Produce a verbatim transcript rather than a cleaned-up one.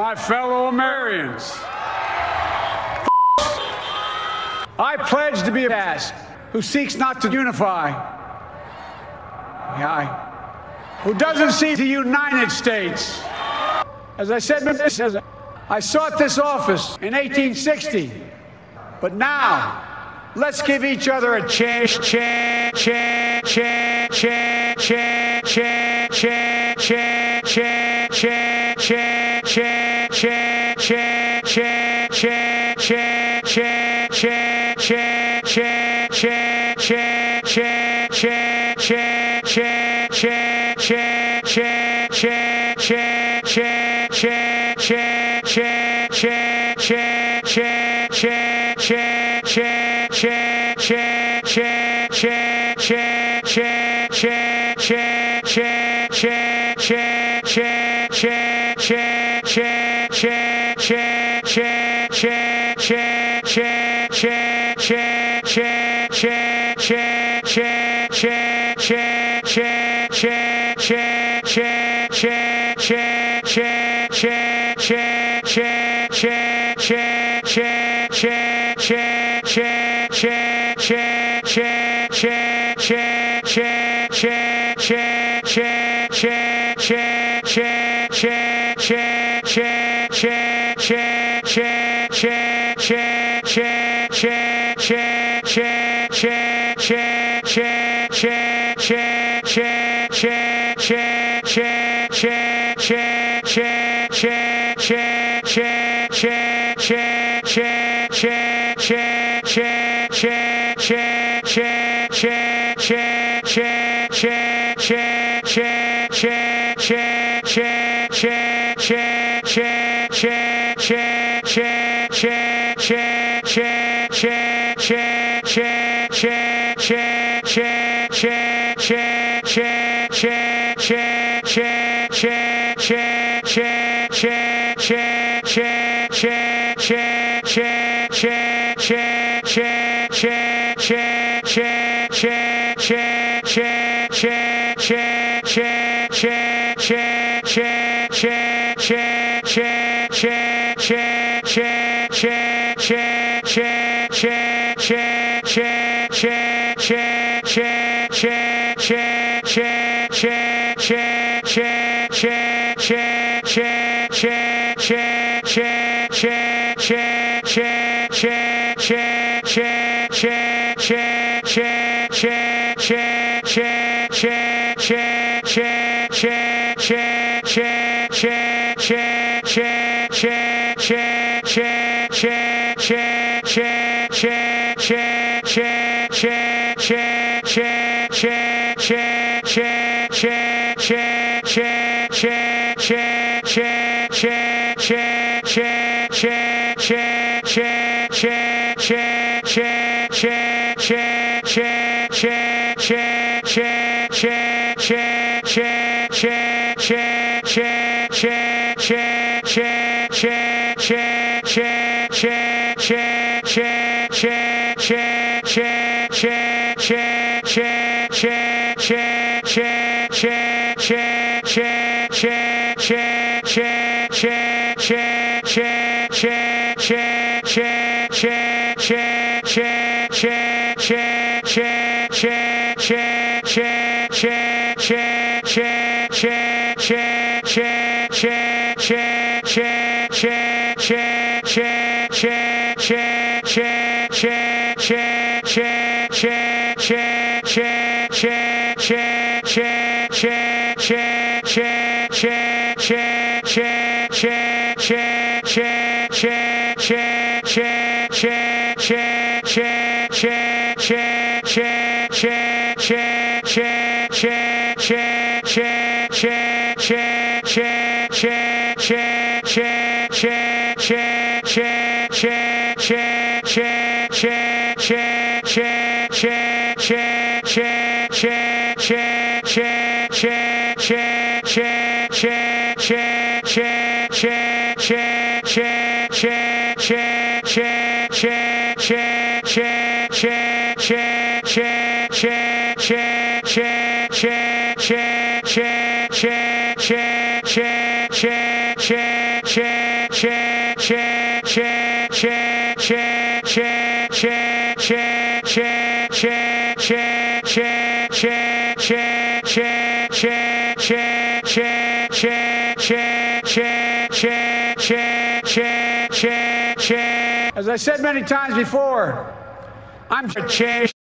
my fellow Americans. I pledge to be a task who seeks not to unify, yeah, who doesn't seek the United States. As I said, I sought this office in eighteen sixty, but now let's give each other a chance, chance, chance, chance, chance, chance, chance, chance, chance, chance, chance, chance, chance, chance, chance, Share, share, share, share, share, share, As I said many times before, I'm